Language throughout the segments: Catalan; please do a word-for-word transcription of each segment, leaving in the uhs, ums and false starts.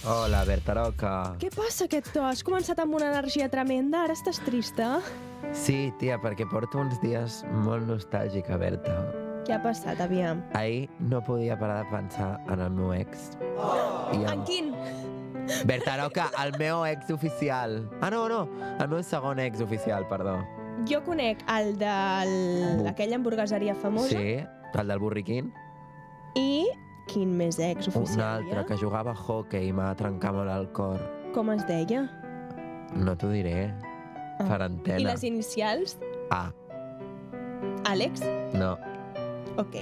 Hola, Berta Roca. Què passa, aquest to? Has començat amb una energia tremenda, ara estàs trista? Sí, tia, perquè porto uns dies molt nostàlgica, Berta. Què ha passat, aviam? Ahir no podia parar de pensar en el meu ex. Oh! I En quin? Berta Roca, el meu ex oficial. Ah, no, no, el meu segon ex oficial, perdó. Jo conec el d'aquella hamburgueseria famosa. Sí, el del Burriquín. I quin més ex oficial Un altre que jugava a hockey i m'ha trencat molt el cor. Com es deia? No t'ho diré. Ah. Per antena. I les inicials? A. Àlex? No. Ok.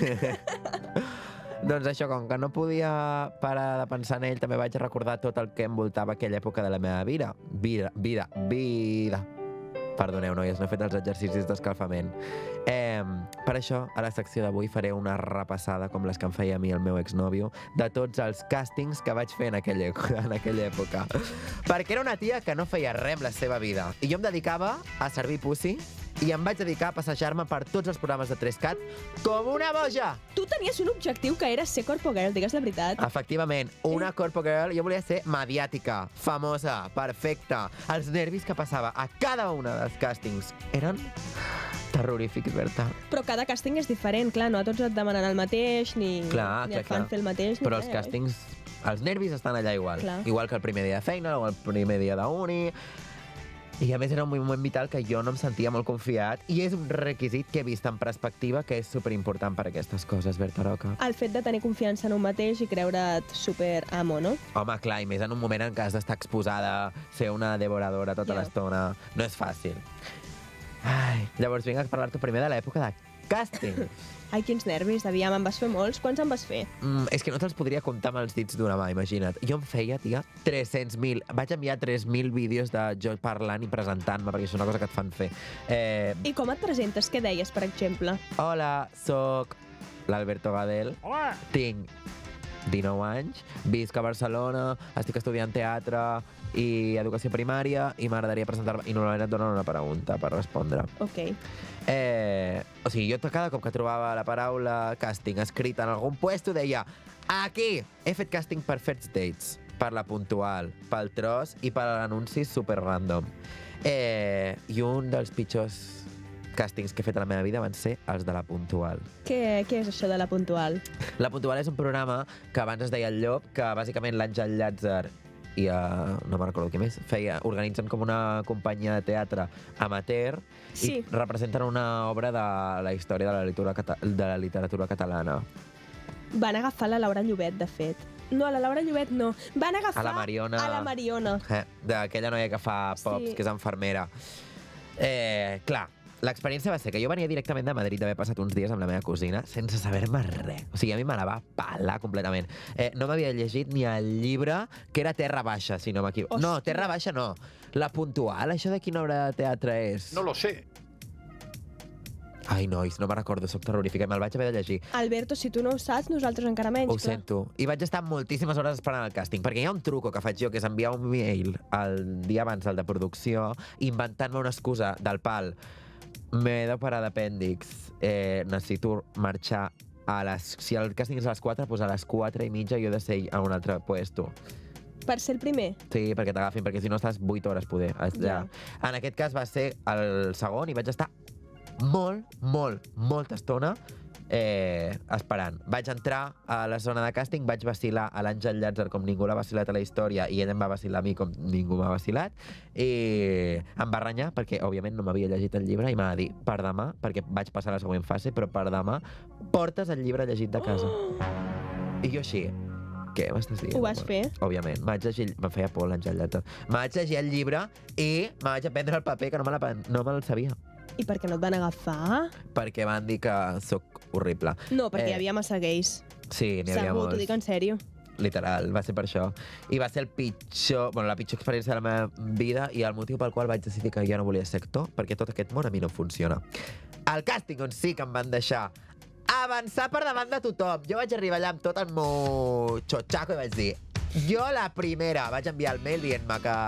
Doncs això, com que no podia parar de pensar en ell, també vaig recordar tot el que envoltava aquella època de la meva vida. Vida, vida, vida. Perdoneu, noies, no he fet els exercicis d'escalfament. Eh, per això, a la secció d'avui faré una repassada, com les que em feia a mi el meu exnòvio, de tots els càstings que vaig fer en aquella, en aquella època. Perquè era una tia que no feia res amb la seva vida. I jo em dedicava a servir pussy i em vaig dedicar a passejar-me per tots els programes de tres cat com una boja! Tu tenies un objectiu que era ser corpo girl, digues la veritat. Efectivament, una corpo girl. Jo volia ser mediàtica, famosa, perfecta. Els nervis que passava a cada una dels càstings eren terrorífics, Berta. Però cada càsting és diferent, clar, no a tots et demanen el mateix, ni, Clar, ni clar, et fan clar. fer el mateix, ni Però els res. càstings, els nervis estan allà igual. Clar. Igual que el primer dia de feina o el primer dia d'uni. I a més era un moment vital que jo no em sentia molt confiat i és un requisit que he vist en perspectiva que és superimportant per aquestes coses, Berta Roca. El fet de tenir confiança en un mateix i creure't super amo, no? Home, clar, i més en un moment en què has d'estar exposada, ser una devoradora tota Ja. l'estona, no és fàcil. Ai, llavors vinc a parlar-te primer de l'època de càsting. Ai, quins nervis, aviam, en vas fer molts? Quants en vas fer? Mm, és que no te'ls podria comptar amb els dits d'una mà, imagina't. Jo em feia, tia, tres-cents mil. Vaig enviar tres mil vídeos de jo parlant i presentant-me, perquè és una cosa que et fan fer. Eh, I com et presentes? Què deies, per exemple? Hola, sóc l'Alberto Gadel. Hola. Tinc dinou anys, visc a Barcelona, estic estudiant teatre i educació primària i m'agradaria presentar-me... I normalment et donen una pregunta per respondre. Ok. Eh, o sigui, jo cada cop que trobava la paraula càsting escrita en algun puesto deia aquí he fet càsting per First Dates, per la Puntual, pel Tros i per l'anunci super random. Eh, I un dels pitjors càstings que he fet a la meva vida van ser els de la Puntual. Què, què és això de la Puntual? La Puntual és un programa que abans es deia El Llop, que bàsicament l'Àngel Llàtzer i uh, no me'n recordo què més, feia, organitzen com una companyia de teatre amateur Sí. i representen una obra de la història de la literatura, cata de la literatura catalana. Van agafar la Laura Llobet, de fet. No, a la Laura Llobet no. Van agafar A la Mariona. a la Mariona. Eh, d'aquella noia que fa pops, Sí. que és infermera. Eh, clar, l'experiència va ser que jo venia directament de Madrid d'haver passat uns dies amb la meva cosina sense saber-me res. O sigui, a mi me la va pelar completament. Eh, no m'havia llegit ni el llibre, que era Terra Baixa, si no m'equivoco. Hòstia. No, Terra Baixa no. La Puntual, això de quina obra de teatre és? No lo sé. Ai, nois, no me'n recordo, soc terrorífica, i me'l vaig haver de llegir. Alberto, si tu no ho saps, nosaltres encara menys. Ho clar. sento. I vaig estar moltíssimes hores esperant el càsting, perquè hi ha un truco que faig jo, que és enviar un mail el dia abans del de producció, inventant-me una excusa del pal. M'he d'operar d'apèndix, eh, necessito marxar a les... Si el càsting és a les quatre, doncs a les quatre i mitja jo he de ser a un altre puesto. Per ser el primer? Sí, perquè t'agafin, perquè si no estàs vuit hores, poder. Ja. En aquest cas va ser el segon i vaig estar molt, molt, molta estona eh, esperant. Vaig entrar a la zona de càsting, vaig vacilar a l'Àngel Llàtzer com ningú l'ha vacilat a la història i ell em va vacilar a mi com ningú m'ha vacilat i em va renyar perquè, òbviament, no m'havia llegit el llibre i m'ha de dir, per demà, perquè vaig passar a la següent fase, però per demà portes el llibre llegit de casa. I jo així, què m'estàs dient? Ho vas fer? Òbviament. Vaig llegir... Em feia por l'Àngel Llàtzer. Vaig llegir el llibre i me vaig aprendre el paper que no me, la, no me'l sabia. I per què no et van agafar? Perquè van dir que sóc horrible. No, perquè Eh, hi havia massa gais. Sí, n'hi havia Segur, molts. t'ho dic en sèrio. Literal, va ser per això. I va ser el pitjor, bueno, la pitjor experiència de la meva vida i el motiu pel qual vaig decidir que jo no volia ser actor, perquè tot aquest món a mi no funciona. El càsting on sí que em van deixar avançar per davant de tothom. Jo vaig arribar allà amb tot el meu xotxaco i vaig dir, jo la primera, vaig enviar el mail dient-me que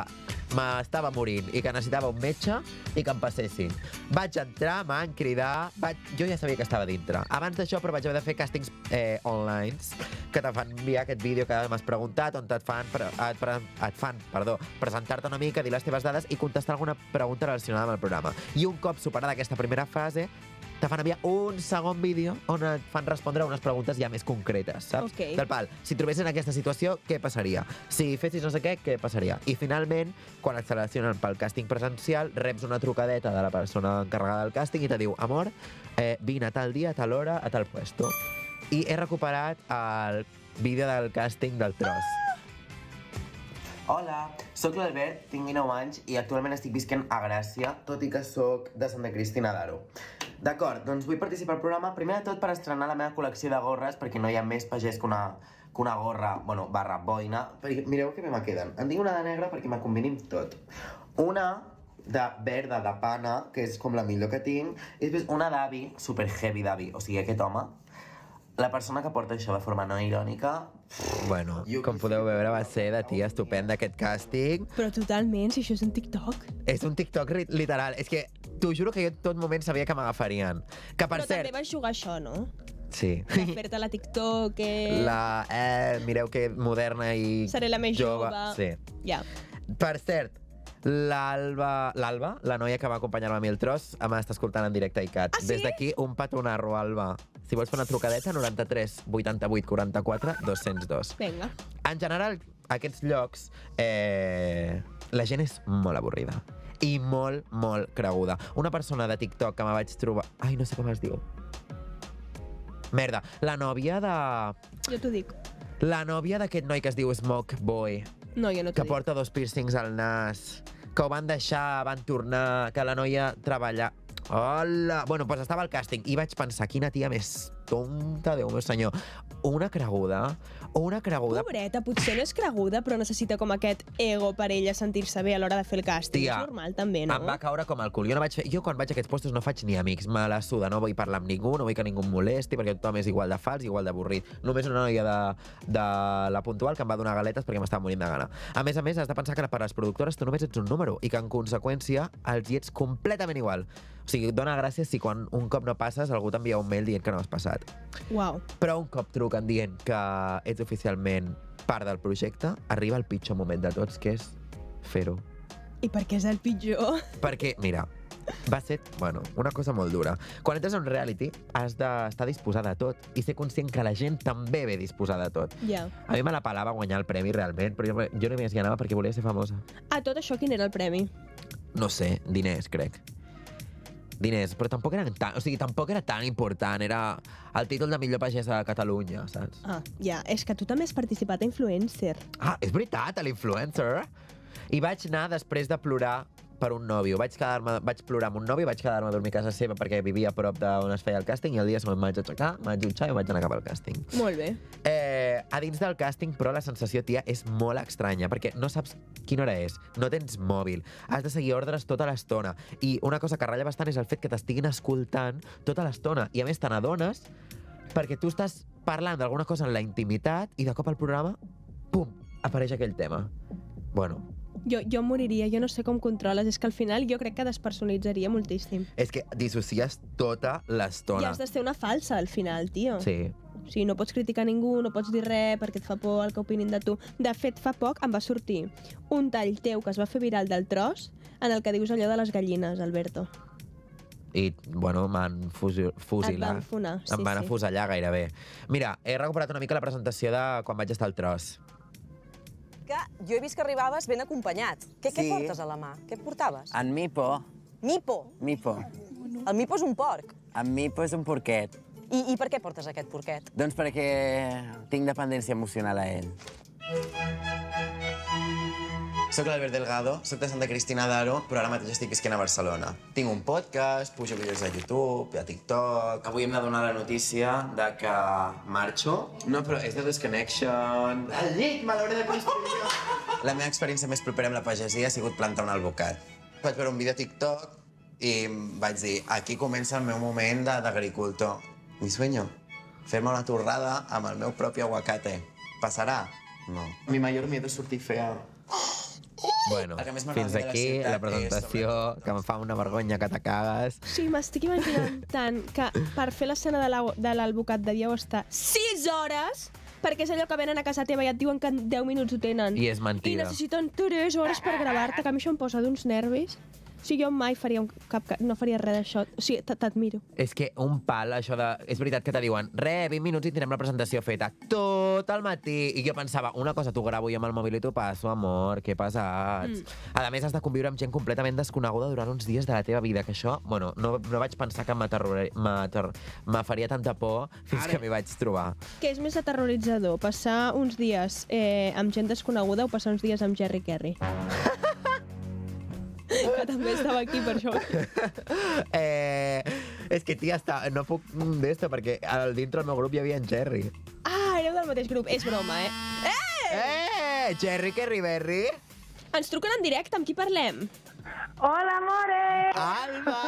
m'estava morint i que necessitava un metge i que em passessin. Vaig entrar, m'han cridat, vaig... jo ja sabia que estava dintre. Abans d'això, però vaig haver de fer càstings eh, online que te fan enviar aquest vídeo que m'has preguntat, on et fan, pre et, pre et fan perdó, presentar-te una mica, dir les teves dades i contestar alguna pregunta relacionada amb el programa. I un cop superada aquesta primera fase, te fan enviar un segon vídeo on et fan respondre unes preguntes ja més concretes, saps? Okay. Del pal, si trobessin en aquesta situació, què passaria? Si fessis no sé què, què passaria? I finalment, quan et seleccionen pel càsting presencial, reps una trucadeta de la persona encarregada del càsting i te diu, amor, eh, vine a tal dia, a tal hora, a tal puesto. I he recuperat el vídeo del càsting del tros. Hola, sóc l'Albert, tinc dinou anys i actualment estic visquent a Gràcia, tot i que sóc de Santa Cristina d'Aro. D'acord, doncs vull participar al programa, primer de tot per estrenar la meva col·lecció de gorres, perquè no hi ha més pagès que una, que una gorra, bueno, barra boina. Perquè mireu que bé me queden. En tinc una de negra perquè me combini amb tot. Una de verda, de pana, que és com la millor que tinc, i després una d'avi, super heavy d'avi, o sigui, aquest home, la persona que porta això de forma no irònica... Bueno, com podeu veure, va ser de tia estupenda aquest càsting. Però totalment, si això és un TikTok. És un TikTok literal. És que t'ho juro que jo en tot moment sabia que m'agafarien. Que per Però cert... també vas jugar això, no? Sí. De fer-te la TikTok, eh... La... Eh, mireu que moderna i... Seré la més jove. jove. Sí. Ja. Per cert, l'Alba, l'Alba, la noia que va acompanyar-me a mi el tros, m'està escoltant en directe a ICAT. Ah, sí? Des d'aquí, un petonarro, Alba. Si vols fer una trucadeta, noranta-tres vuitanta-vuit quaranta-quatre dos-cents dos. Vinga. En general, aquests llocs, eh, la gent és molt avorrida. I molt, molt creguda. Una persona de TikTok que me vaig trobar... Ai, no sé com es diu. Merda, la nòvia de... Jo t'ho dic. La nòvia d'aquest noi que es diu Smoke Boy, No, jo no t'ho que dic. porta dos piercings al nas, que ho van deixar, van tornar, que la noia treballa... Hola! Bueno, doncs estava al càsting i vaig pensar, quina tia més tonta, Déu meu senyor. Una creguda, una creguda... Pobreta, potser no és creguda, però necessita com aquest ego per ella sentir-se bé a l'hora de fer el càsting. Tia, és normal, també, no? Em va caure com el cul. Jo, no vaig fer... jo quan vaig a aquests puestos no faig ni amics. Me la suda, no vull parlar amb ningú, no vull que ningú em molesti, perquè tothom és igual de fals, igual d'avorrit. Només una noia de, de la Puntual que em va donar galetes perquè m'estava morint de gana. A més a més, has de pensar que per les productores tu només ets un número i que en conseqüència els hi ets completament igual. O sigui, dona gràcies si quan un cop no passes algú t'envia un mail dient que no has passat. Uau. Però un cop truquen dient que ets oficialment part del projecte, arriba el pitjor moment de tots, que és fer-ho. I per què és el pitjor? Perquè, mira, va ser, bueno, una cosa molt dura. Quan entres a un reality, has d'estar disposada a tot i ser conscient que la gent també ve disposada a tot. Ja. A mi me la pelava guanyar el premi realment, però jo, jo només hi anava perquè volia ser famosa. A tot això, quin era el premi? No sé, diners, crec. Diners, però tampoc eren tan, o sigui, tampoc era tan important, era el títol de millor pagesa de Catalunya, saps? Ah, ja, és que tu també has participat a Influencer. Ah, és veritat, a l'Influencer. I vaig anar després de plorar per un nòvio. Vaig, quedar-me, vaig plorar amb un nòvio, vaig quedar-me a dormir a casa seva perquè vivia a prop d'on es feia el càsting i el dia següent em vaig aixecar, em vaig dutxar i vaig anar cap al càsting. Molt bé. Eh, a dins del càsting, però, la sensació, tia, és molt estranya, perquè no saps quina hora és, no tens mòbil, has de seguir ordres tota l'estona, i una cosa que ratlla bastant és el fet que t'estiguin escoltant tota l'estona, i a més te n'adones perquè tu estàs parlant d'alguna cosa en la intimitat i de cop al programa, pum, apareix aquell tema. Bueno... Jo, jo moriria, jo no sé com controles, és que al final jo crec que despersonalitzaria moltíssim. És que dissocies tota l'estona. I has de ser una falsa al final, tio. Sí. O sigui, no pots criticar ningú, no pots dir res perquè et fa por el que opinin de tu. De fet, fa poc em va sortir un tall teu que es va fer viral del tros en el que dius allò de les gallines, Alberto. I, bueno, m'han fusilat. Et van funar, sí, em van sí. afusellar gairebé. Mira, he recuperat una mica la presentació de quan vaig estar al tros. Que jo he vist que arribaves ben acompanyat. Què, què Sí. portes a la mà? Què portaves? En Mipo. Mipo. Mipo. El Mipo és un porc. En Mipo és un porquet. I, I per què portes aquest porquet? Doncs perquè tinc dependència emocional a ell. Soc l'Albert Delgado, soc de Santa Cristina d'Aro, però ara mateix estic visquent a Barcelona. Tinc un podcast, pujo vídeos a YouTube, a TikTok... Avui hem de donar la notícia de que marxo. No, però és de Desconnection... Al llit, me l'hauré de construir jo! La meva experiència més propera amb la pagesia ha sigut plantar un albocat. Vaig veure un vídeo a TikTok i vaig dir, aquí comença el meu moment d'agricultor. Mi sueño, fer-me una torrada amb el meu propi aguacate. Passarà? No. Mi mayor miedo es sortir fea. Bueno, El que més m'agrada fins de la aquí ciutat la és, presentació, sobretot- que em fa una vergonya que te cagues. Sí, m'estic imaginant tant que per fer l'escena de la- de l'alvocat devíeu estar sis hores, perquè és allò que venen a casa teva i et diuen que en deu minuts ho tenen. I és I mentida. necessiten tres hores per gravar-te, que a mi això em posa d'uns nervis. O sigui, jo mai faria un cap, no faria res d'això. O sigui, t- t'admiro. És que un pal, això de... És veritat que te diuen, re, vint minuts i tindrem la presentació feta tot el matí. I jo pensava, una cosa t'ho gravo jo amb el mòbil i t'ho passo, amor, que pesats. Mm. A més, has de conviure amb gent completament desconeguda durant uns dies de la teva vida, que això, bueno, no, no vaig pensar que m'aterror- m'ater- me faria tanta por fins que m'hi vaig trobar. Què és més aterroritzador? Passar uns dies eh, amb gent desconeguda o passar uns dies amb Jerry Kerry? Que també estava aquí per això. eh, és que, tia, està, no puc d'esto, perquè al dintre del meu grup hi havia en Jerry. Ah, éreu del mateix grup. És broma, eh? Eh! Eh, Jerry Kerry Berry? Ens truquen en directe, amb qui parlem? Hola, amore! Alba!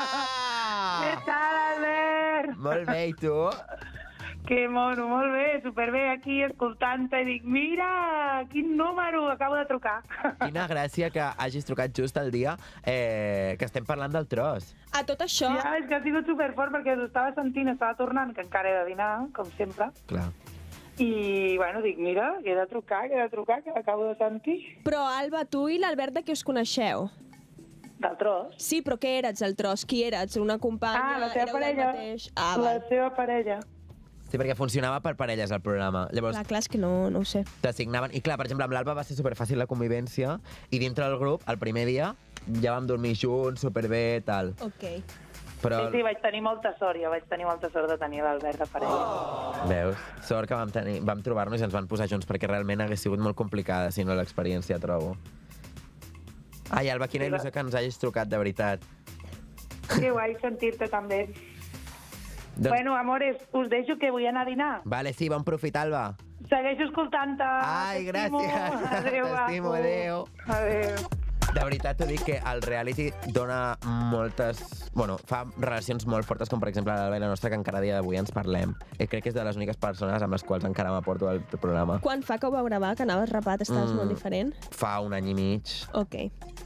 Què tal, Albert? Molt bé, i tu? Que mono, molt bé, superbé, aquí escoltant-te i dic, mira, quin número, acabo de trucar. Quina gràcia que hagis trucat just el dia eh, que estem parlant del tros. A tot això... Ja, és que ha sigut superfort perquè us estava sentint, estava tornant, que encara he de dinar, com sempre. Clar. I, bueno, dic, mira, que he de trucar, que he de trucar, que l'acabo de sentir. Però, Alba, tu i l'Albert, de què us coneixeu? Del tros. Sí, però què eres, el tros? Qui eres? Una companya? Ah, la seva Éreu del parella. mateix? Ah, La val. seva parella. Sí, perquè funcionava per parelles, el programa. Llavors, Clar, clar, és que no, no ho sé. t'assignaven... I clar, per exemple, amb l'Alba va ser superfàcil la convivència i dintre del grup, el primer dia, ja vam dormir junts, superbé, tal. Ok. Però, Sí, sí, vaig tenir molta sort, jo vaig tenir molta sort de tenir l'Albert de parella. Oh. veus, sort que vam, tenir, vam trobar-nos i ens van posar junts, perquè realment hagués sigut molt complicada, si no l'experiència, trobo. Ai, Alba, quina Sí, va. il·lusió que ens hagis trucat, de veritat. Que guai sentir-te també. Doncs, Bueno, amores, us deixo que vull anar a dinar. Vale, sí, bon profit, Alba. Segueixo escoltant-te. Ai, T'estimo. gràcies. Adéu, T'estimo, guapo. adéu. Adéu. De veritat t'ho dic que el reality dona moltes... Bueno, fa relacions molt fortes, com per exemple l'Alba i la nostra, que encara a dia d'avui ens parlem. I crec que és de les úniques persones amb les quals encara m'aporto al programa. Quan fa que ho vau gravar, que anaves rapat, estaves Mm. molt diferent? Fa un any i mig. Ok.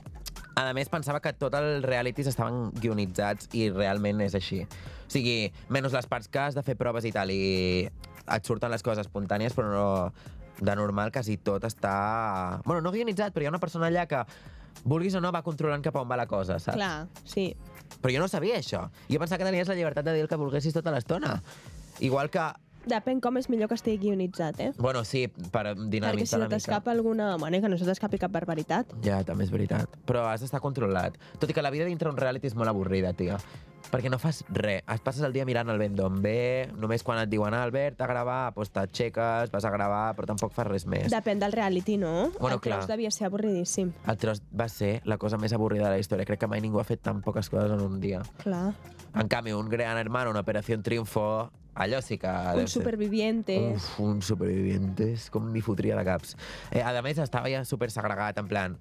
A més, pensava que tots els realities estaven guionitzats i realment és així. O sigui, menys les parts que has de fer proves i tal, i et surten les coses espontànies, però no, de normal quasi tot està... Bueno, no guionitzat, però hi ha una persona allà que, vulguis o no, va controlant cap a on va la cosa, saps? Clar, sí. Però jo no sabia això. Jo pensava que tenies la llibertat de dir el que volguessis tota l'estona. Igual que... Depèn com és millor que estigui guionitzat, eh? Bueno, sí, per Perquè dinamitzar si una se mica. t'escapa alguna... Bueno, i que no se t'escapi cap barbaritat. Ja, també és veritat. Però has d'estar controlat. Tot i que la vida dintre un reality és molt avorrida, tia. Perquè no fas res. Es passes el dia mirant el vent d'on ve, només quan et diuen, ah, Albert, a gravar, doncs t'aixeques, vas a gravar, però tampoc fas res més. Depèn del reality, no? Bueno, el tros clar. devia ser avorridíssim. El tros va ser la cosa més avorrida de la història. Crec que mai ningú ha fet tan poques coses en un dia. Clar. En canvi, un Gran Hermano, una Operació Triunfo, allò sí que... deu Un ser- superviviente. Uf, un supervivientes, com m'hi fotria de caps. Eh, a més, estava ja super segregat, en plan...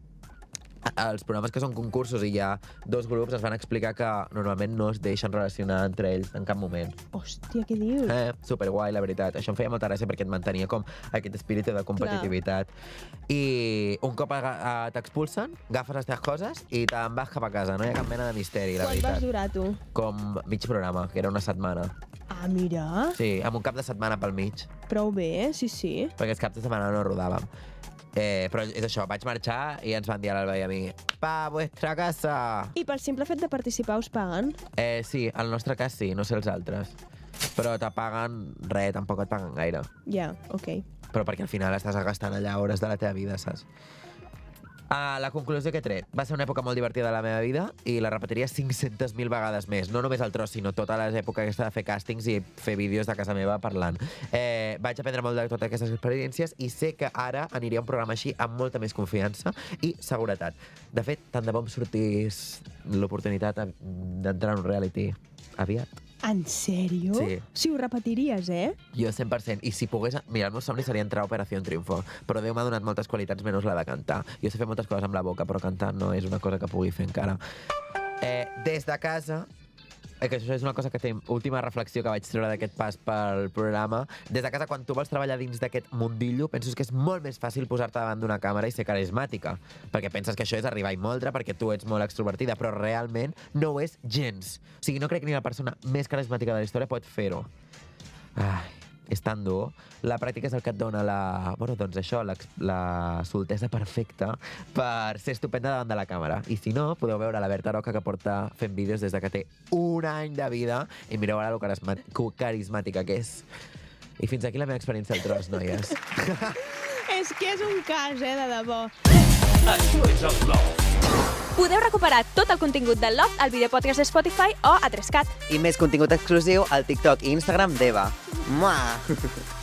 a- Els programes que són concursos i hi ha dos grups ens van explicar que normalment no es deixen relacionar entre ells en cap moment. Hòstia, què dius? Eh, superguai, la veritat. Això em feia molta gràcia perquè et mantenia com aquest espírit de competitivitat. I un cop aga- a- t'expulsen, agafes les teves coses i te'n vas cap a casa. No hi ha cap mena de misteri, la Quan vas veritat. durar, tu? Com mig programa, que era una setmana. Ah, mira. Sí, amb un cap de setmana pel mig. Prou bé, sí, sí. Perquè els caps de setmana no rodàvem. Eh, però és això, vaig marxar i ens van dir a l'Alba i a mi pa vuestra casa! I pel simple fet de participar us paguen? Eh, sí, en el nostre cas sí, no sé els altres. Però te paguen res, tampoc et paguen gaire. Ja, ok. Però perquè al final estàs gastant allà hores de la teva vida, saps? Ah, la conclusió que he tret. Va ser una època molt divertida de la meva vida i la repetiria cinc-centes mil vegades més. No només el tros, sinó totes les èpoques aquesta de fer càstings i fer vídeos de casa meva parlant. Eh, vaig aprendre molt de totes aquestes experiències i sé que ara aniria a un programa així amb molta més confiança i seguretat. De fet, tant de bo em sortís l'oportunitat d'entrar en un reality aviat. En sèrio? Sí. Sí, ho repetiries, eh? Jo cent per cent. I si pogués... Mira, el meu somni seria entrar a Operació Triunfo, però Déu m'ha donat moltes qualitats menys la de cantar. Jo sé fer moltes coses amb la boca, però cantar no és una cosa que pugui fer encara. Eh, des de casa que això és una cosa que té, última reflexió que vaig treure d'aquest pas pel programa. Des de casa, quan tu vols treballar dins d'aquest mundillo, penso que és molt més fàcil posar-te davant d'una càmera i ser carismàtica, perquè penses que això és arribar i moldre, perquè tu ets molt extrovertida, però realment no ho és gens. O sigui, no crec que ni la persona més carismàtica de la història pot fer-ho. Ai, és tan dur. La pràctica és el que et dona la... Bueno, doncs això, la, la soltesa perfecta per ser estupenda davant de la càmera. I si no, podeu veure la Berta Roca, que porta fent vídeos des de que té un any de vida, i mireu ara lo carismàtica que és. I fins aquí la meva experiència al tros, noies. És que és un cas, eh, de debò. Això és el Loft. Podeu recuperar tot el contingut del Loft al videopodcast de Spotify o a tres cat. I més contingut exclusiu al TikTok i Instagram d'Eva. Mua!